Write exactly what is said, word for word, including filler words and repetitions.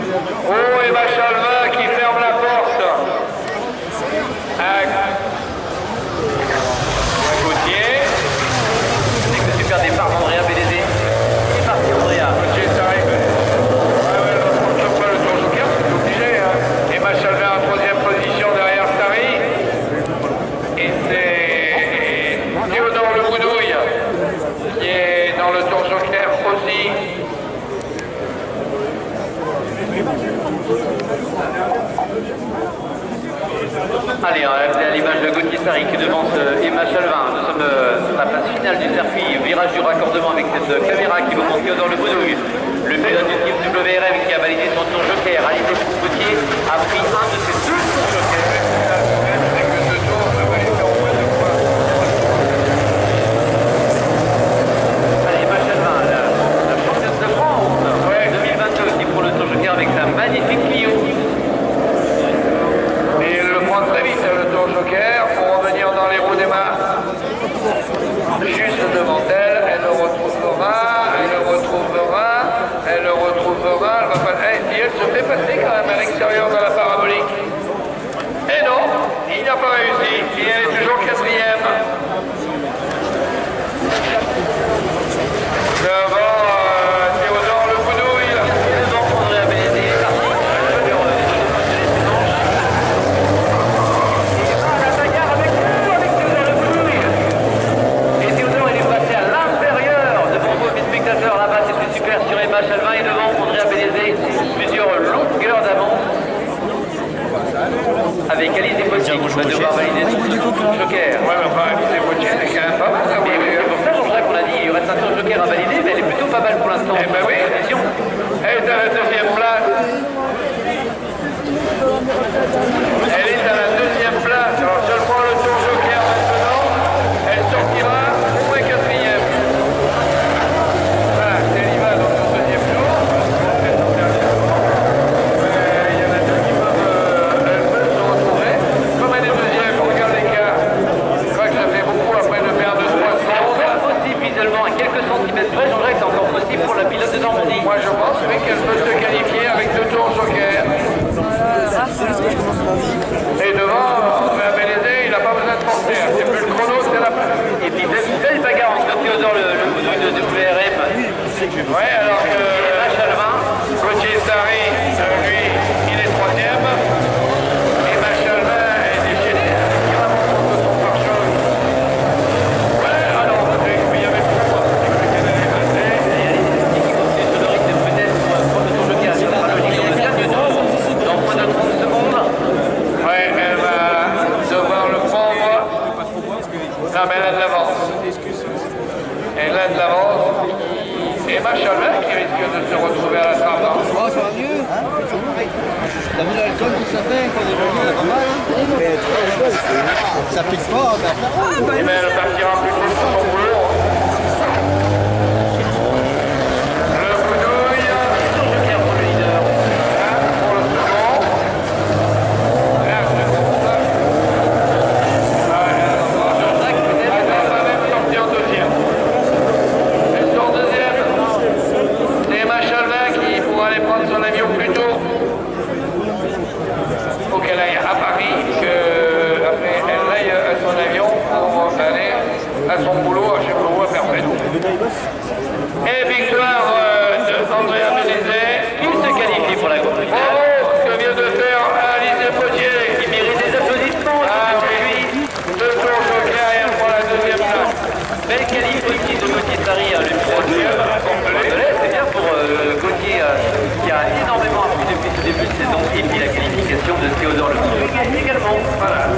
Oh, et Machalvin qui ferme la porte. À, à Gauthier. C'est que super départ d'Andrea Bellezé. Il est parti Andrea. Gauthier s'arrive. Ouais, ouais, on ne choque pas le tour joker, c'est obligé. Hein. Et Machalvin en troisième position derrière Sari. Et c'est Théodore Le Boudouille qui est dans le tour joker aussi. Allez, à l'image de Gauthier Sari qui devance Emma Chalvin. Nous sommes sur la phase finale du circuit, virage du raccordement avec cette caméra qui vous montre Théodore Le Boudouille. Le pilote du team W R M qui a validé son tour joker, Alizé Gauthier, a pris un de ses deux tours jokers. Allez, Emma Chalvin, la, la championne de France ouais. deux mille vingt-deux qui prend le tour joker avec sa magnifique Clio. Et elle le prend très vite, le tour joker, pour revenir dans les roues des mains. Juste devant elle, elle le retrouvera, elle le retrouvera, elle le retrouvera, elle va pas... Et elle se fait passer quand même à l'extérieur de la parabolique. Et non, il n'a pas réussi, et elle est toujours quatrième. Devant euh, Théodore Le Boudouille. Devant Andrea Bellezé, il est parti. Là-bas, c'est plus super sur Emma Chalvin et devant Andrea Bellezé, plusieurs longueurs d'avance avec Alizé Gauthier qui va devoir valider son tour joker. Ouais, mais enfin, Alizé Gauthier, c'est quand même pas mal. Et c'est pour ça, Jean-Jacques, qu'on a dit il reste un tour joker à valider, mais elle est plutôt pas mal pour l'instant. Eh ben oui, elle est à la deuxième place. Elle est à la deuxième place. Alors, si elle prend le tour joker maintenant, elle sortira au moins quatrième. Voilà, c'est Lima dans le deuxième tour. Euh, il y en a deux qui peuvent, euh, elles peuvent se retrouver. Comme elle est deuxième, regarde l'écart. Je crois que ça fait beaucoup après de perdre trois secondes. C'est possible visuellement à quelques centimètres près, Jean-Jacques, c'est encore possible pour la pilote de Normandie. Moi je pense oui, qu'elle peut se qualifier avec deux tours joker. Et devant, euh, Bellezé, il n'a pas besoin de porter. C'est plus le chrono, c'est la place. Et puis belle, belle bagarre entre Théodore Le, le Boudouille de W R M. Ouais, alors que Emma Chalvin. Gauthier Sari, euh, lui, il est troisième. Et Machalvin est déchaîné. Il remonte contre son pare-choc. Ouais, alors, il y avait plus moi. C'est qu'elle allait passer. Qui continue sur le rythme peut-être pour prendre le tour joker. Il sera logique dans le dernier tour, dans moins de trente secondes. Ouais, elle va devoir le prendre. Non, mais elle a de l'avance. Elle a de l'avance. Et Machalvin qui risque de se retrouver à la trame. Oh, ça va mieux. T'as vu l'alcool que ça fait quand on est venu, là, pas mal, hein? Ça pique pas, mais... Mais elle partira plus tôt sur son boulot. Le Boudouille. Tour joker pour le leader. Là, pour le second. Là, le second. Ah, elle va même sortir en deuxième. Elle sort deuxième. C'est Machalvin qui pourra aller prendre son avion plus tôt. Il faut qu'elle aille à Paris, qu'après elle aille à son avion pour aller à son boulot à Chevrolet à Perpète. Et victoire euh, de Andrea Bellezé. Qui se qualifie pour la grande finale? Bravo, ce que vient de faire Alizé Gauthier. Qui mérite des applaudissements. Ah oui, deux tours joker et elle prend la deuxième place. Belle qualif aussi de Gauthier Sari, hein, le pilote bordelais. C'est bien pour euh, Gauthier euh, qui a énormément appris depuis ce début de saison. Et puis la qualification de Théodore Le Boudouille également. Voilà.